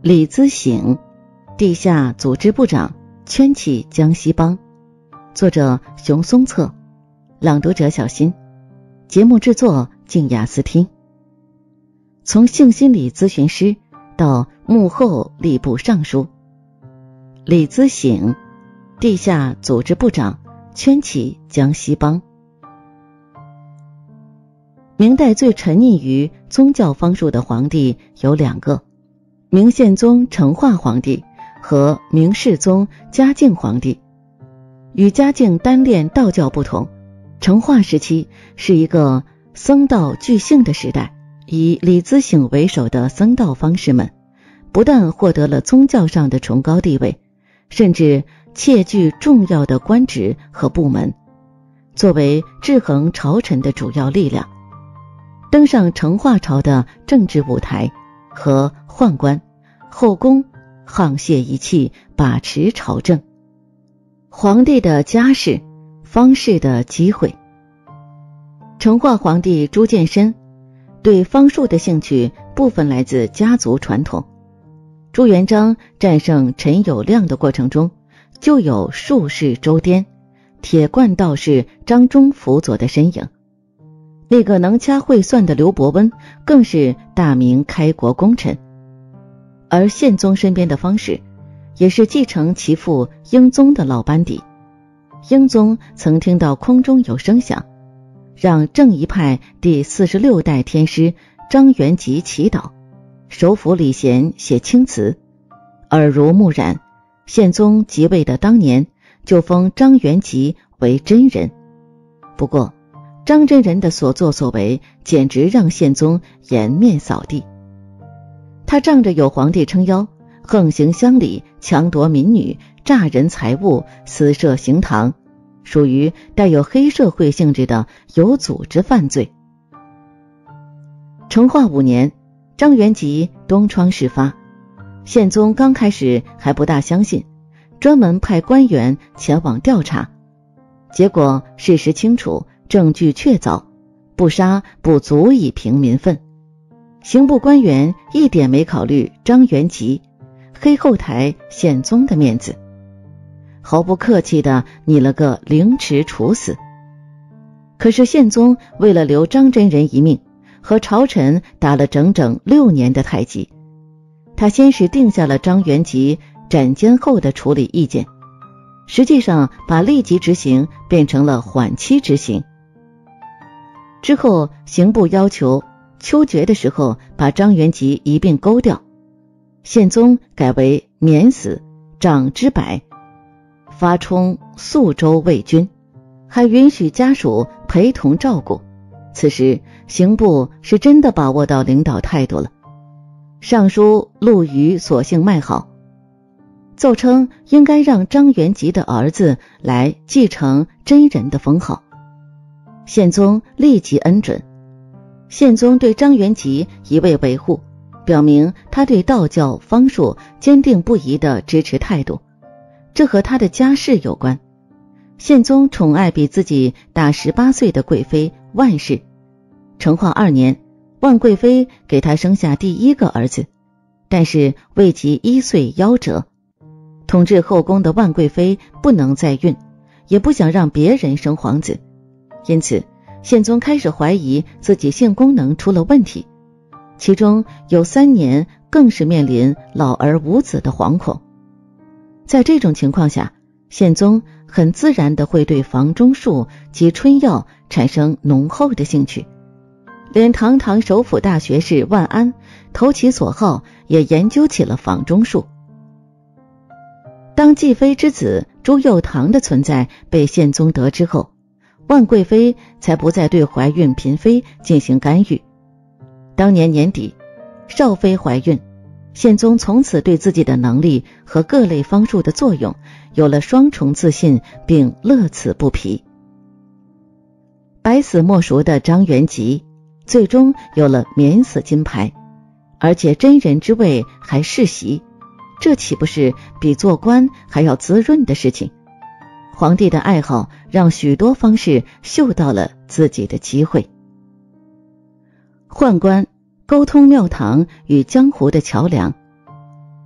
李资省，地下组织部长，圈起江西帮。作者熊松策，朗读者小新。节目制作静雅思听。从性心理咨询师到幕后吏部尚书，李资省，地下组织部长，圈起江西帮。明代最沉溺于宗教方术的皇帝有两个，明宪宗成化皇帝和明世宗嘉靖皇帝。与嘉靖单练道教不同，成化时期是一个僧道俱兴的时代，以李资省为首的僧道方士们不但获得了宗教上的崇高地位，甚至窃据重要的官职和部门，作为制衡朝臣的主要力量，登上成化朝的政治舞台，和宦官、后宫沆瀣一气，把持朝政。皇帝的家事，方士的机会。成化皇帝朱见深对方术的兴趣部分来自家族传统。朱元璋战胜陈友谅的过程中，就有术士周颠、铁罐道士张忠辅佐的身影。那个能掐会算的刘伯温更是大明开国功臣。而宪宗身边的方士也是继承其父英宗的老班底。英宗曾听到空中有声响，让正一派第46代天师张元吉祈祷，首辅李贤写青词，耳濡目染，宪宗即位的当年就封张元吉为真人。不过张真人的所作所为简直让宪宗颜面扫地。他仗着有皇帝撑腰，横行乡里，强夺民女，诈人财物，私设刑堂，属于带有黑社会性质的有组织犯罪。成化5年，张元吉东窗事发，宪宗刚开始还不大相信，专门派官员前往调查，结果事实清楚，证据确凿，不杀不足以平民愤。刑部官员一点没考虑张元吉黑后台宪宗的面子，毫不客气地拟了个凌迟处死。可是宪宗为了留张真人一命，和朝臣打了整整6年的太极。他先是定下了张元吉斩监后的处理意见，实际上把立即执行变成了缓期执行。之后刑部要求秋决的时候把张元吉一并勾掉，宪宗改为免死、杖之百，发充肃州卫军，还允许家属陪同照顾。此时刑部是真的把握到领导态度了。尚书陆虞索性卖好，奏称应该让张元吉的儿子来继承真人的封号。宪宗立即恩准。宪宗对张元吉一味维护，表明他对道教方术坚定不移的支持态度，这和他的家世有关。宪宗宠爱比自己大18岁的贵妃万氏。成化2年，万贵妃给他生下第1个儿子，但是未及1岁夭折。统治后宫的万贵妃不能再孕，也不想让别人生皇子，因此宪宗开始怀疑自己性功能出了问题，其中有3年更是面临老而无子的惶恐。在这种情况下，宪宗很自然地会对房中术及春药产生浓厚的兴趣，连堂堂首辅大学士万安投其所好，也研究起了房中术。当继妃之子朱佑樘的存在被宪宗得知后，万贵妃才不再对怀孕嫔妃进行干预。当年年底，少妃怀孕，宪宗从此对自己的能力和各类方术的作用有了双重自信，并乐此不疲。百死莫赎的张元吉最终有了免死金牌，而且真人之位还世袭，这岂不是比做官还要滋润的事情？皇帝的爱好让许多方士嗅到了自己的机会。宦官沟通庙堂与江湖的桥梁。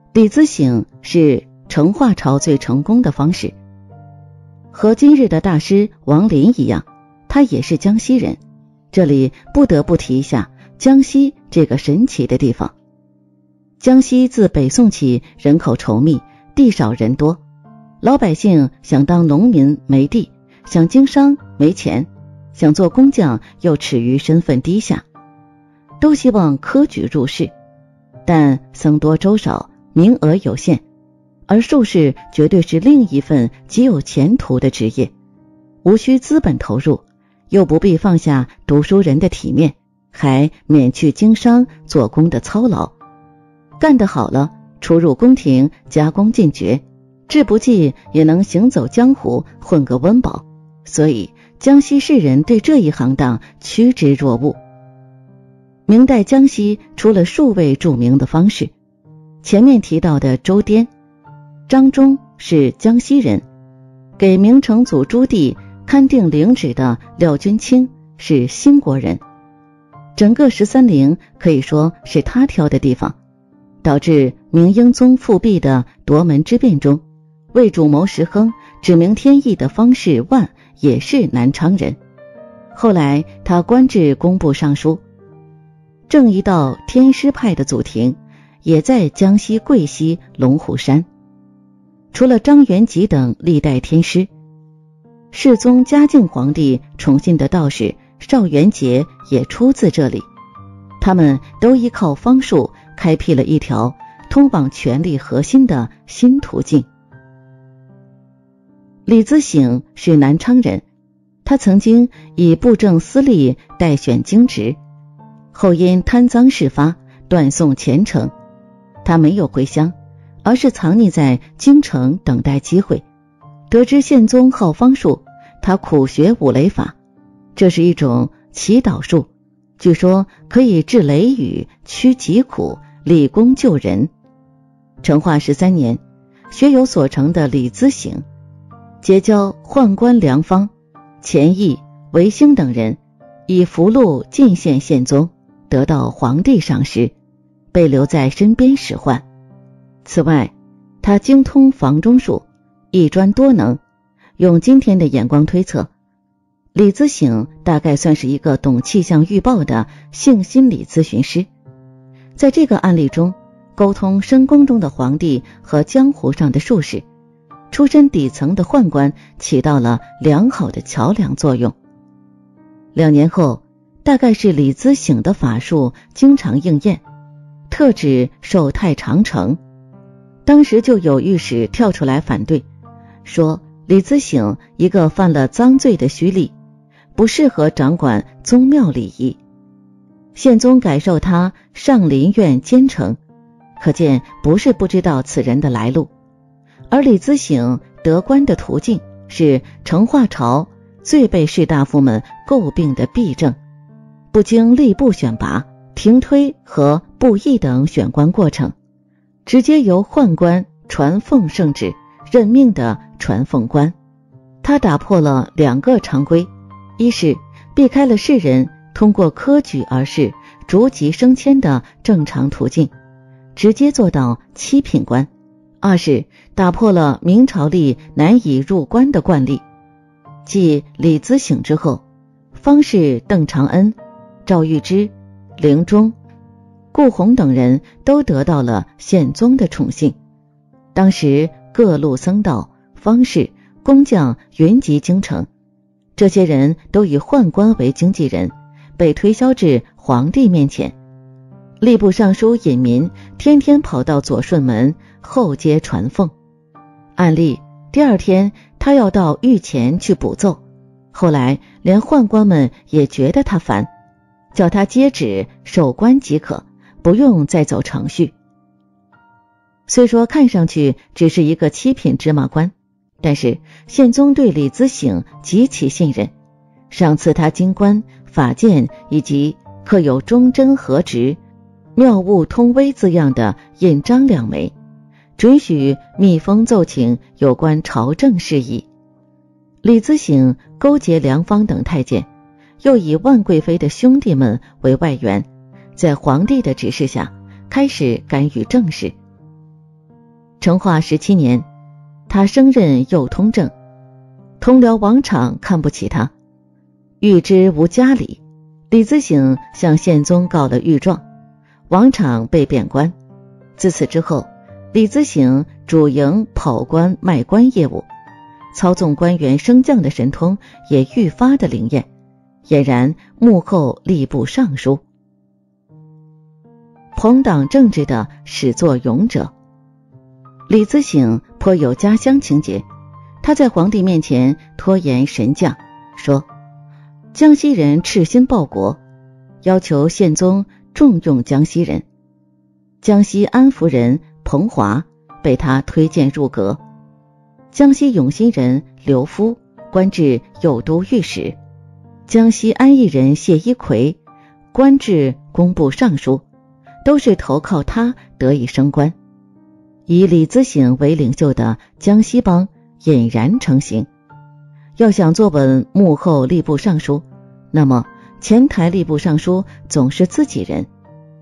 李子省是成化朝最成功的方式。和今日的大师王林一样，他也是江西人。这里不得不提一下江西这个神奇的地方。江西自北宋起人口稠密，地少人多，老百姓想当农民没地，想经商没钱，想做工匠又耻于身份低下，都希望科举入仕，但僧多粥少，名额有限，而术士绝对是另一份极有前途的职业，无需资本投入，又不必放下读书人的体面，还免去经商做工的操劳，干得好了，出入宫廷加功进爵，志不济也能行走江湖混个温饱，所以江西士人对这一行当趋之若鹜。明代江西出了数位著名的方士，前面提到的周滇、张忠是江西人，给明成祖朱棣勘定陵址的廖君清是新国人，整个13陵可以说是他挑的地方，导致明英宗复辟的夺门之变中，为主谋石亨指明天意的方士万也是南昌人，后来他官至工部尚书。正一道天师派的祖庭也在江西贵溪龙虎山。除了张元吉等历代天师，世宗嘉靖皇帝宠信的道士邵元节也出自这里，他们都依靠方术开辟了一条通往权力核心的新途径。李子省是南昌人，他曾经以布政司隶代选京职，后因贪赃事发断送前程，他没有回乡，而是藏匿在京城等待机会。得知宪宗好方术，他苦学五雷法，这是一种祈祷术，据说可以治雷雨、驱疾苦、立功救人。成化13年，学有所成的李子省结交宦官梁方、钱毅、韦兴等人，以符箓进献宪宗，得到皇帝赏识，被留在身边使唤。此外，他精通房中术，一专多能，用今天的眼光推测，李子省大概算是一个懂气象预报的性心理咨询师。在这个案例中，沟通深宫中的皇帝和江湖上的术士，出身底层的宦官起到了良好的桥梁作用。2年后，大概是李子省的法术经常应验，特指受太长城。当时就有御史跳出来反对，说李子省一个犯了赃罪的虚吏，不适合掌管宗庙礼仪。宪宗改授他上林苑监丞，可见不是不知道此人的来路。而李子省得官的途径是成化朝最被士大夫们诟病的弊政，不经吏部选拔、停推和布议等选官过程，直接由宦官传奉圣旨任命的传奉官。他打破了2个常规，一是避开了士人通过科举而仕、逐级升迁的正常途径，直接做到7品官；二是打破了明朝历难以入关的惯例。继李子省之后，方士邓长恩、赵玉芝、凌钟、顾闳等人都得到了宪宗的宠幸。当时各路僧道、方士、工匠云集京城，这些人都以宦官为经纪人，被推销至皇帝面前。吏部尚书尹民天天跑到左顺门后街传奉，按例第2天他要到御前去补奏，后来连宦官们也觉得他烦，叫他接旨守官即可，不用再走程序。虽说看上去只是一个7品芝麻官，但是宪宗对李子省极其信任，赏赐他京官、法剑以及刻有忠贞和直、妙物通微字样的印章2枚，准许密封奏请有关朝政事宜。李子省勾结梁方等太监，又以万贵妃的兄弟们为外援，在皇帝的指示下开始干预政事。 成化17年，他升任右通正，同僚王昶看不起他，遇之无家礼，李子省向宪宗告了御状，王昶被贬官。自此之后，李子省主营跑官卖官业务，操纵官员升降的神通也愈发的灵验，俨然幕后吏部尚书。朋党政治的始作俑者，李子省颇有家乡情节。他在皇帝面前拖延神将，说江西人赤心报国，要求宪宗重用江西人。江西安福人彭华被他推荐入阁，江西永新人刘夫官至右都御史，江西安邑人谢一奎官至工部尚书，都是投靠他得以升官。以李子省为领袖的江西帮俨然成型。要想坐稳幕后吏部尚书，那么前台吏部尚书总是自己人。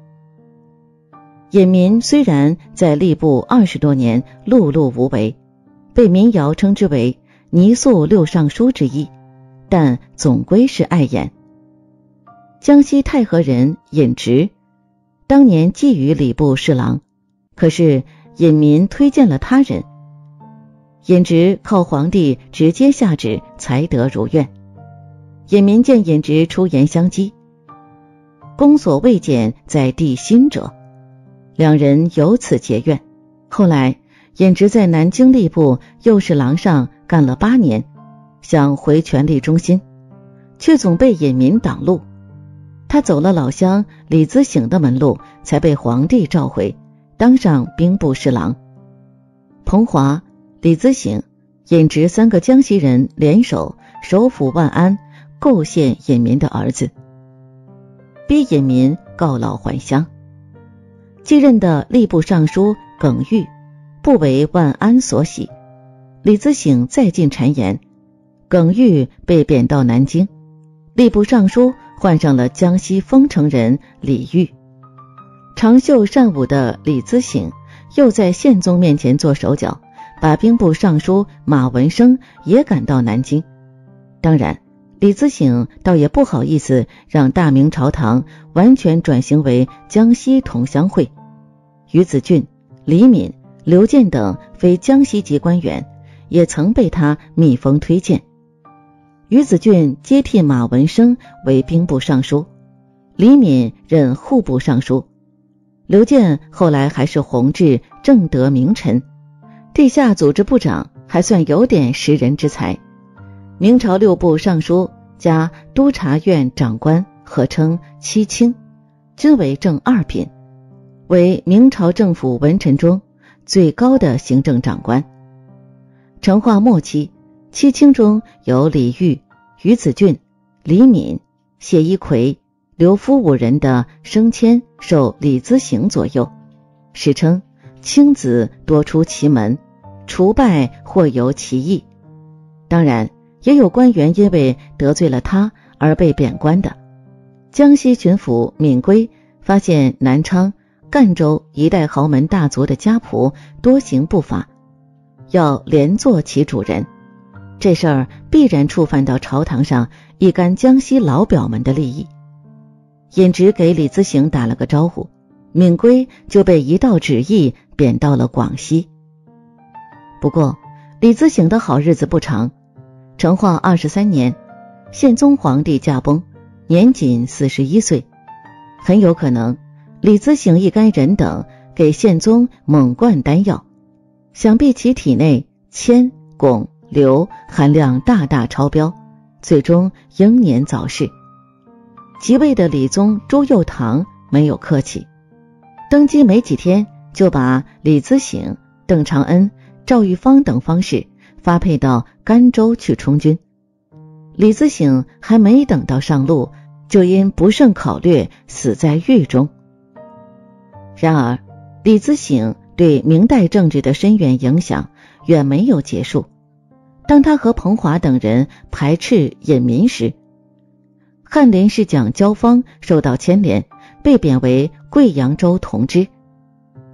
尹民虽然在吏部20多年碌碌无为，被民谣称之为泥塑六尚书之一，但总归是碍眼。江西太和人尹直当年觊觎礼部侍郎，可是尹民推荐了他人，尹直靠皇帝直接下旨才得如愿。尹民见尹直出言相讥，公所未见在地心者，两人由此结怨。后来尹直在南京吏部右侍郎上干了8年，想回权力中心，却总被尹民挡路。他走了老乡李子省的门路，才被皇帝召回，当上兵部侍郎。彭华、李子省、尹直3个江西人联手首辅万安，构陷尹民的儿子，逼尹民告老还乡。继任的吏部尚书耿玉不为万安所喜，李子省再进谗言，耿玉被贬到南京，吏部尚书换上了江西丰城人李煜。长袖善舞的李子省又在宪宗面前做手脚，把兵部尚书马文生也赶到南京。当然李子省倒也不好意思让大明朝堂完全转型为江西同乡会。于子俊、李敏、刘建等非江西籍官员也曾被他密封推荐。于子俊接替马文生为兵部尚书，李敏任户部尚书，刘建后来还是弘治正德名臣，地下组织部长，还算有点识人之才。明朝6部尚书加督察院长官合称7卿，均为正2品，为明朝政府文臣中最高的行政长官。成化末期，7卿中有李煜、于子俊、李敏、谢一奎、刘夫5人的升迁受李子省左右，史称卿子多出其门，除败或由其意。当然也有官员因为得罪了他而被贬官的。江西巡抚闵圭发现南昌、赣州一带豪门大族的家仆多行不法，要连坐其主人，这事儿必然触犯到朝堂上一干江西老表们的利益。尹直给李子省打了个招呼，闵圭就被一道旨意贬到了广西。不过李子省的好日子不长，成化23年，宪宗皇帝驾崩，年仅41岁，很有可能李子省一干人等给宪宗猛灌丹药，想必其体内铅、汞、硫含量大大超标，最终英年早逝。即位的理宗朱佑樘没有客气，登基没几天就把李子省、邓长恩、赵玉芳等方士发配到甘州去充军。李子省还没等到上路，就因不慎考略死在狱中。然而李子省对明代政治的深远影响远没有结束。当他和彭华等人排斥尹民时，翰林侍讲焦芳受到牵连，被贬为贵阳州同知。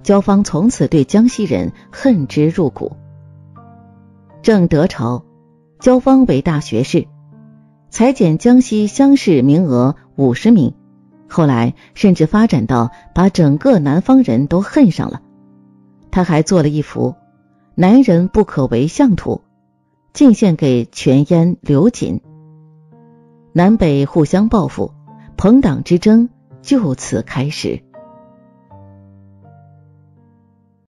焦芳从此对江西人恨之入骨。正德朝，焦芳为大学士，裁减江西乡试名额50名，后来甚至发展到把整个南方人都恨上了。他还做了一幅男人不可为相图，进献给全燕刘瑾。南北互相报复，朋党之争就此开始。